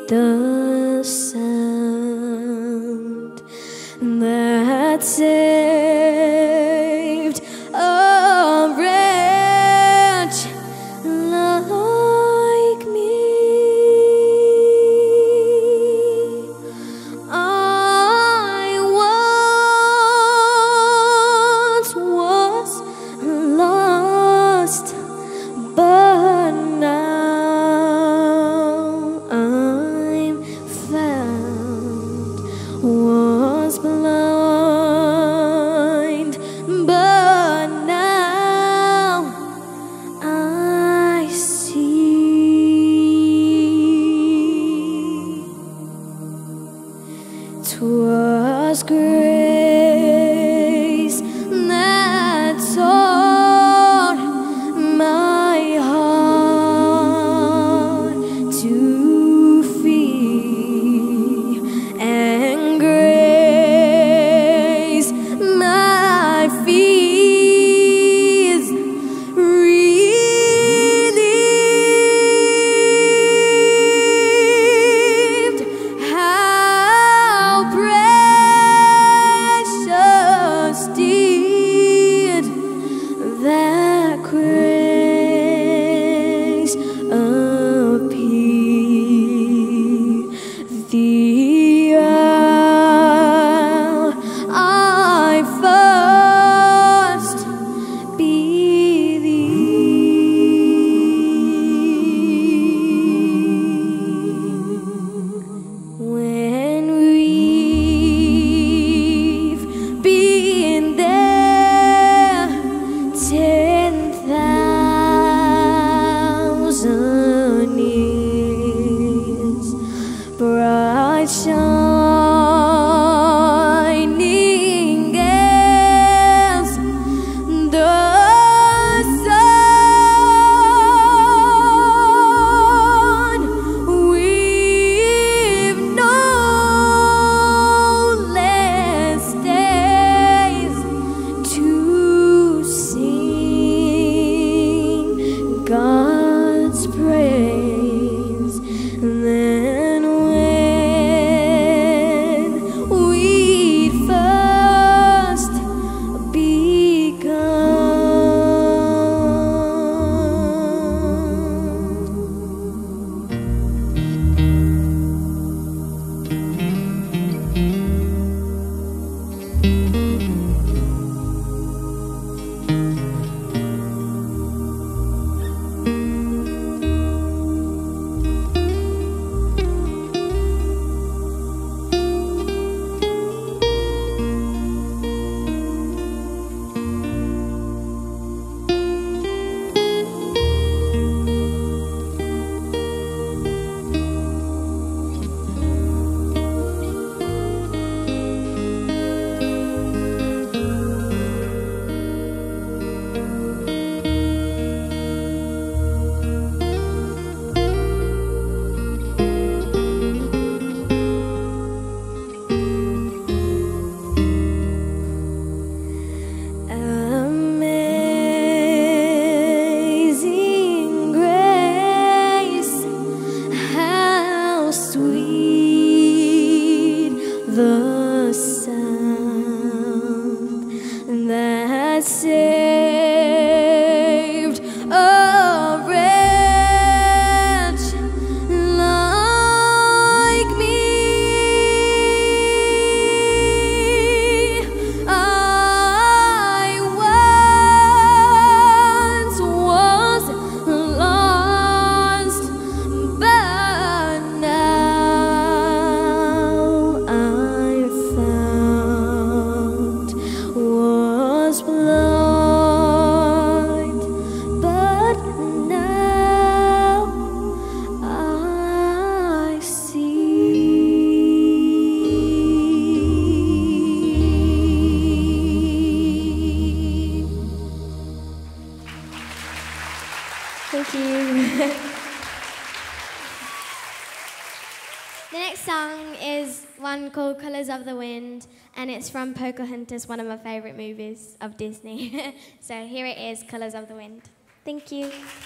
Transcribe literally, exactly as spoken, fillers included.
the sound that saved a wretch like me. I once was lost, but now I'm found. Was blind, but now I see. 'Twas grace that taught my heart to flee, and grace my fears relieved. How precious did that grace appear, the hour I first believed. When we've been there ten thousand years, bright shining as the sun, we've no less days to sing God's praise than when we'd first begun. Amazing grace, how sweet the sound that saved a wretch like me. I once was lost, but now I'm found. Was blind, but now I see. Thank you. The next song is one called Colours of the Wind, and it's from Pocahontas, one of my favourite movies of Disney. So here it is, Colours of the Wind. Thank you.